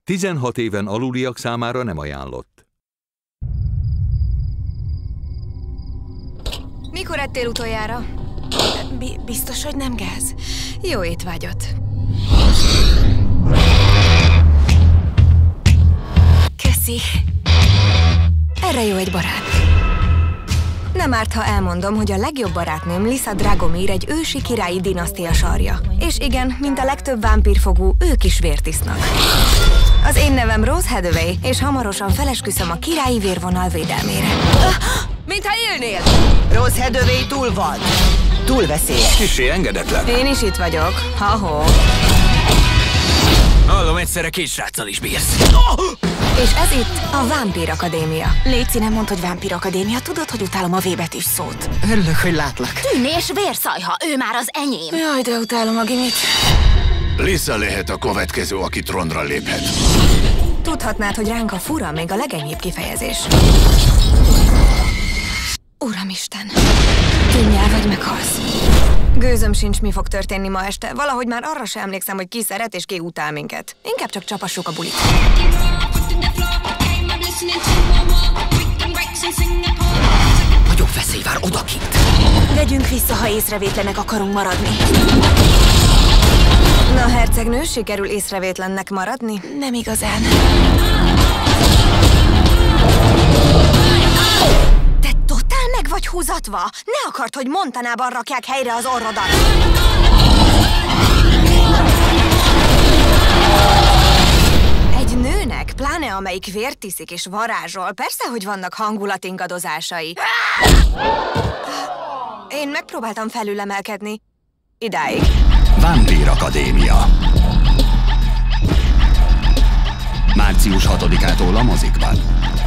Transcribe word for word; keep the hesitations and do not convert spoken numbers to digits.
tizenhat éven aluliak számára nem ajánlott. Mikor ettél utoljára? B biztos, hogy nem gáz? Jó étvágyat. Köszi. Erre jó egy barát. Nem árt, ha elmondom, hogy a legjobb barátnőm Lisa Dragomir egy ősi királyi dinasztia sarja. És igen, mint a legtöbb vámpírfogú, ők is vért isznak. Az én nevem Rose Hathaway, és hamarosan felesküszöm a királyi vérvonal védelmére. Mintha élnél! Rose Hathaway túl vad. Túl veszélyes. Kissé engedetlen. Én is itt vagyok. Ha-ho. Hallom, egyszerre két sráccal is bírsz. És ez itt a Vámpír Akadémia. Léci, nem mondd, hogy Vámpír Akadémia. Tudod, hogy utálom a V betűs szót. Örülök, hogy látlak. Tűnés vérszajha, ő már az enyém. Jaj, de utálom a gimit. Lisa lehet a következő, aki trónra léphet. Tudhatnád, hogy ránk a fura még a legenyhébb kifejezés. Uramisten, tűnjel vagy meghalsz. Gőzöm sincs, mi fog történni ma este. Valahogy már arra sem emlékszem, hogy ki szeret és ki utál minket. Inkább csak csapassuk a bulit. Nagyobb veszély vár odakint. Vegyünk vissza, ha észrevétlenek akarunk maradni. Na, hercegnő, sikerül észrevétlennek maradni? Nem igazán. Te totál meg vagy húzatva? Ne akart, hogy Montanában rakják helyre az orrodat. Egy nőnek, pláne amelyik vért iszik és varázsol, persze, hogy vannak hangulatingadozásai. Én megpróbáltam felülemelkedni. Idáig. Vámpír Akadémia. Március hatodikától a mozikban.